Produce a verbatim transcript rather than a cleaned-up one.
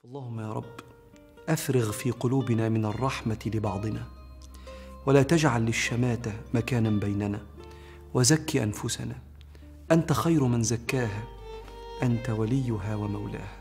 اللهم يا رب أفرغ في قلوبنا من الرحمة لبعضنا، ولا تجعل للشماتة مكانا بيننا، وزك أنفسنا، أنت خير من زكاها، أنت وليها ومولاها.